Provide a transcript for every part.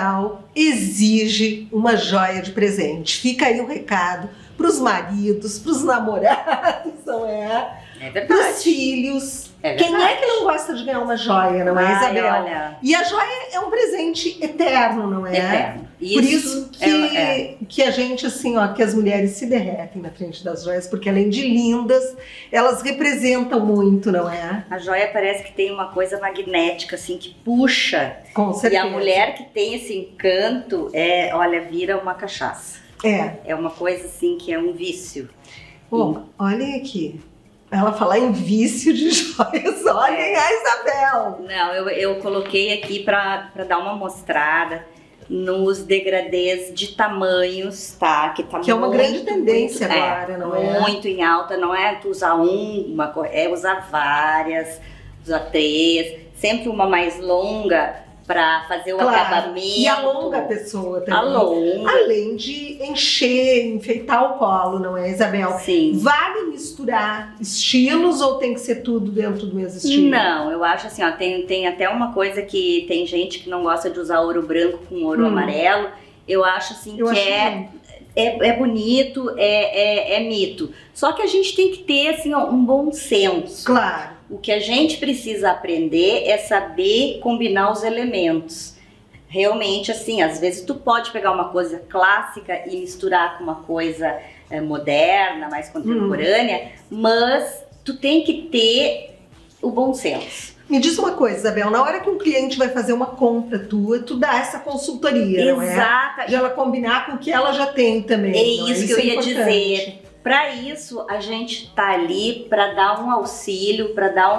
Isabel exige uma joia de presente. Fica aí o recado para os maridos, para os namorados, não é? É verdade. Para os filhos. Quem é que não gosta de ganhar uma joia, não é, Isabel? Olha. E a joia é um presente eterno, não é? Eterno. Por isso que a gente, assim, ó, que as mulheres se derretem na frente das joias, porque além de lindas, elas representam muito, não é? A joia parece que tem uma coisa magnética, assim, que puxa. Com certeza. E a mulher que tem esse encanto, olha, vira uma cachaça. É uma coisa, assim, que é um vício. Bom, olhem aqui. Ela falar em vício de joias, olhem a Isabel. Não, eu coloquei aqui para dar uma mostrada nos degradês de tamanhos, tá? Que é uma grande tendência agora, não é? Muito em alta, não é tu usar uma, é usar várias, usar 3, sempre uma mais longa para fazer o acabamento. E alonga a pessoa também. Alonga. Além de encher, enfeitar o colo, não é, Isabel? Sim. Vale misturar estilos ou tem que ser tudo dentro do mesmo estilo? Não, eu acho assim, ó, tem até uma coisa que tem gente que não gosta de usar ouro branco com ouro amarelo. Eu acho assim é bonito, é mito. Só que a gente tem que ter assim, ó, um bom senso. Claro. O que a gente precisa aprender é saber combinar os elementos. Realmente, assim, às vezes tu pode pegar uma coisa clássica e misturar com uma coisa moderna, mais contemporânea, mas tu tem que ter o bom senso. Me diz uma coisa, Isabel, na hora que um cliente vai fazer uma compra tua, tu dá essa consultoria, não é? Exato. De ela combinar com o que ela já tem também. É isso que eu ia dizer. Para isso, a gente tá ali para dar um auxílio, para dar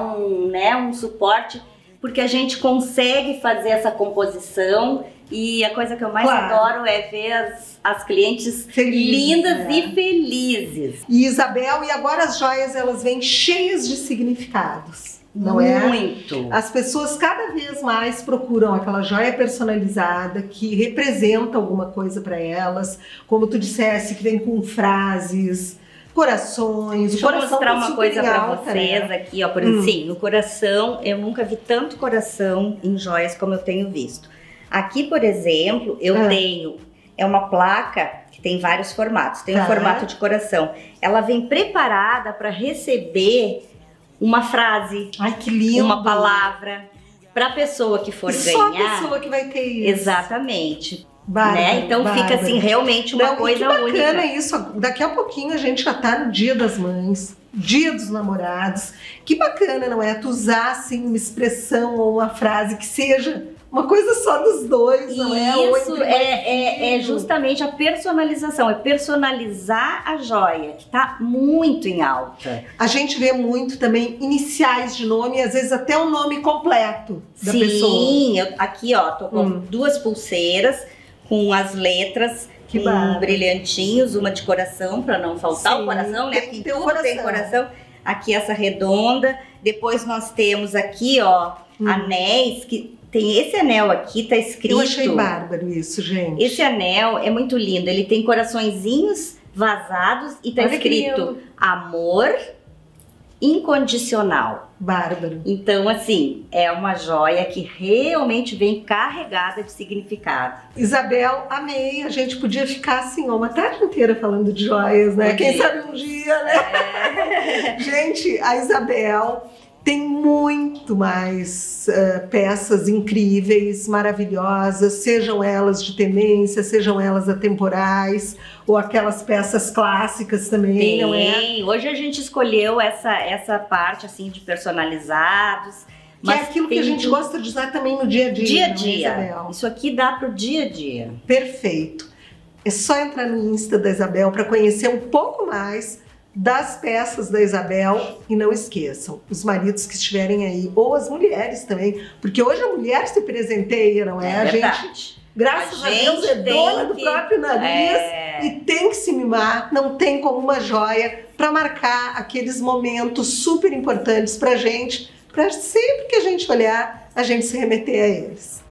um suporte, porque a gente consegue fazer essa composição e a coisa que eu mais adoro é ver as clientes lindas e felizes. E Isabel, e agora as joias, elas vêm cheias de significados. Não é? Muito. As pessoas cada vez mais procuram aquela joia personalizada que representa alguma coisa para elas, como tu dissesse, que vem com frases, corações. Deixa eu mostrar uma coisa para vocês aqui, ó, por exemplo, sim, o coração, eu nunca vi tanto coração em joias como eu tenho visto. Aqui, por exemplo, eu tenho, uma placa que tem vários formatos, tem um formato de coração. Ela vem preparada para receber uma frase, ai, que lindo, uma palavra, para a pessoa que for ganhar. Só a pessoa que vai ter isso. Exatamente. Bárbara, né? Então fica assim, realmente uma coisa única. Que bacana isso. Daqui a pouquinho a gente já tá no Dia das Mães, Dia dos Namorados. Que bacana, não é? Tu usar assim uma expressão ou uma frase que seja uma coisa só dos dois, não é? Isso é justamente a personalização, é personalizar a joia, que tá muito em alta. A gente vê muito também iniciais de nome e às vezes até o nome completo da pessoa. Sim, aqui ó, tô com 2 pulseiras com as letras, com brilhantinhos, uma de coração, para não faltar o coração, né? Porque tudo tem coração. Aqui essa redonda, depois nós temos aqui ó, anéis que... Tem esse anel aqui, tá escrito... Eu achei bárbaro isso, gente. Esse anel é muito lindo, ele tem coraçõezinhos vazados e tá escrito amor incondicional. Bárbaro. Então, assim, é uma joia que realmente vem carregada de significado. Isabel, amei. A gente podia ficar assim, uma tarde inteira falando de joias, né? Quem sabe um dia, né? Gente, a Isabel... tem muito mais peças incríveis, maravilhosas, sejam elas de tendência, sejam elas atemporais, ou aquelas peças clássicas também, não é? Hoje a gente escolheu essa parte assim de personalizados. Que é aquilo que a gente gosta de usar também no dia a dia. Dia a dia. Isso aqui dá pro dia a dia. Perfeito. É só entrar no Insta da Isabel para conhecer um pouco mais das peças da Isabel e não esqueçam, os maridos que estiverem aí, ou as mulheres também, porque hoje a mulher se presenteia, não é? A gente, graças a Deus, é dona do próprio nariz e tem que se mimar, não tem como uma joia para marcar aqueles momentos super importantes pra gente, para sempre que a gente olhar, a gente se remeter a eles.